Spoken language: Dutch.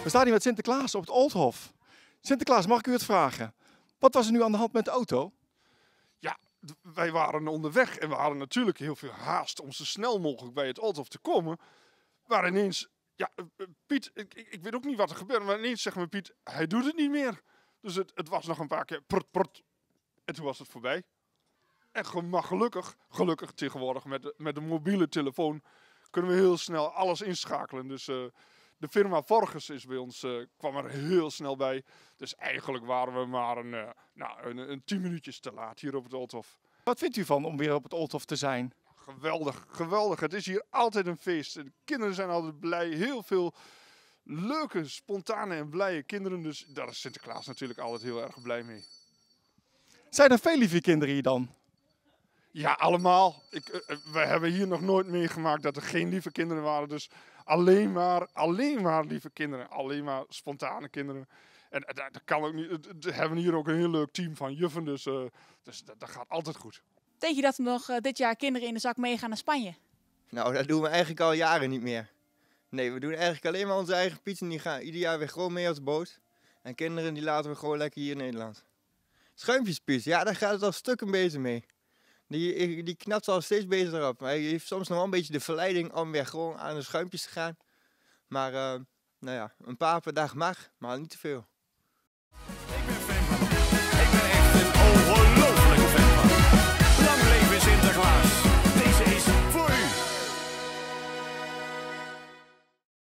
staan hier met Sinterklaas op het Oldhof. Sinterklaas, mag ik u het vragen? Wat was er nu aan de hand met de auto? Ja, wij waren onderweg en we hadden natuurlijk heel veel haast om zo snel mogelijk bij het Oldhof te komen. Maar ineens, ja, Piet, ik weet ook niet wat er gebeurde, maar ineens zeggen we Piet, hij doet het niet meer. Dus het was nog een paar keer prut, prut, en toen was het voorbij. En maar gelukkig tegenwoordig met de mobiele telefoon kunnen we heel snel alles inschakelen. Dus de firma Forgus is bij ons, kwam er heel snel bij. Dus eigenlijk waren we maar een 10 minuutjes te laat hier op het Oldhof. Wat vindt u van om weer op het Oldhof te zijn? Geweldig, geweldig. Het is hier altijd een feest. De kinderen zijn altijd blij. Heel veel leuke, spontane en blije kinderen. Dus daar is Sinterklaas natuurlijk altijd heel erg blij mee. Zijn er veel lieve kinderen hier dan? Ja, allemaal. We hebben hier nog nooit meegemaakt dat er geen lieve kinderen waren. Dus alleen maar lieve kinderen. Alleen maar spontane kinderen. En dat kan ook niet. We hebben hier ook een heel leuk team van juffen. Dus dat gaat altijd goed. Denk je dat er nog dit jaar kinderen in de zak meegaan naar Spanje? Nou, dat doen we eigenlijk al jaren niet meer. Nee, we doen eigenlijk alleen maar onze eigen Piet en die gaan ieder jaar weer gewoon mee op de boot. En kinderen die laten we gewoon lekker hier in Nederland. Schuimpjespiet, ja, daar gaat het al stukken beter mee. Die knapt al steeds beter op. Hij heeft soms nog wel een beetje de verleiding om weer gewoon aan de schuimpjes te gaan. Maar, nou ja, een paar per dag mag, maar niet te veel.